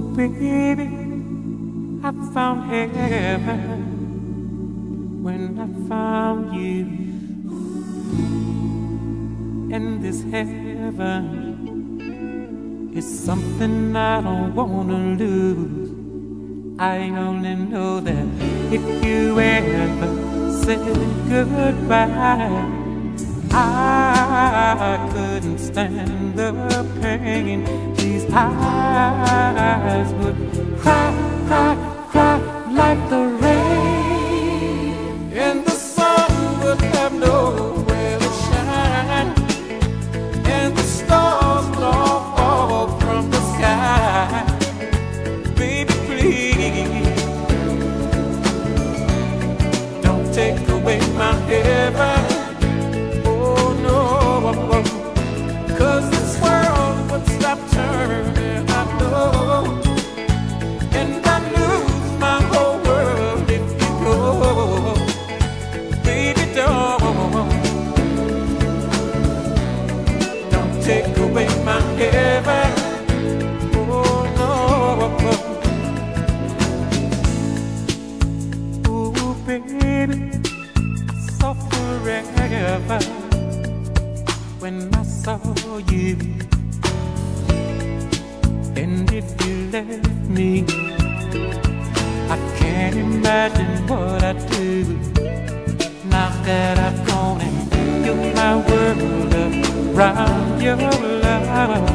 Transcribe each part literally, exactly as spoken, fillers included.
baby, I found heaven when I found you. And this heaven is something I don't wanna lose. I only know that if you ever said goodbye, I couldn't stand the pain. These eyes would cry, cry, cry like the rain, and the sun would have nowhere to shine, and the stars would all fall from the sky. Baby, please, don't take away my heaven. Oh no, 'cause this world would stop turning, I know, and I'd lose my whole world if you go. Baby, don't, don't take away my heaven. Oh no. Oh baby, I saw forever when I saw you. And if you left me, I can't imagine what I'd do. Now that I've gone and built my world around your love,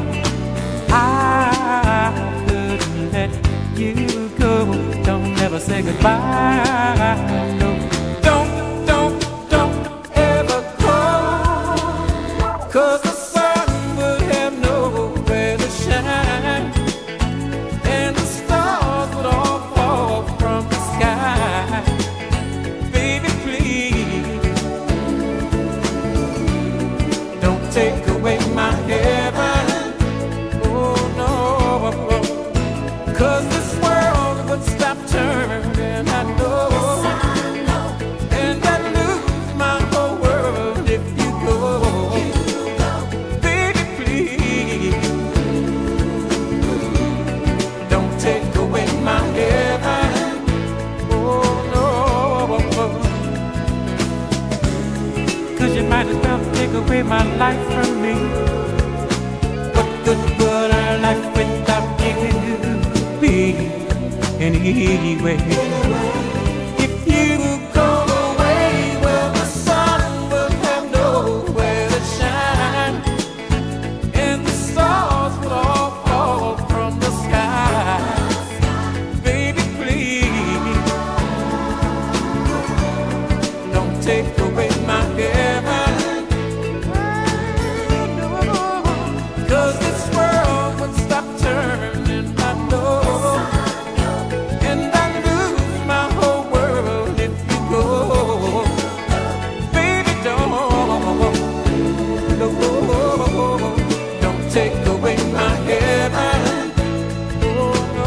I couldn't let you go. Don't ever say goodbye, no. Don't, don't, don't ever go, 'cause the sun would have nowhere to shine, and the stars would all fall from the sky. Baby, please, don't take away my heaven. Oh no, 'cause this world would stop turning, I know, and I'd lose my whole world if you go. Baby, please, don't take away my heaven. Oh no, 'cause you might as well take away my life from me. What good would a life without you be anyway? If you go away, well, the sun will have nowhere to shine, and the stars will all fall from the sky. Baby, please, don't take away my heaven. 'Cause this world would stop turning, I know, and I lose my whole world if you go. Baby, don't, no, don't take away my heaven. Oh no,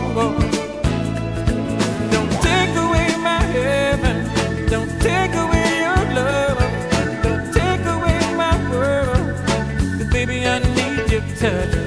don't take away my heaven. Don't take away your love. Don't take away my world. 'Cause baby, I need your touch.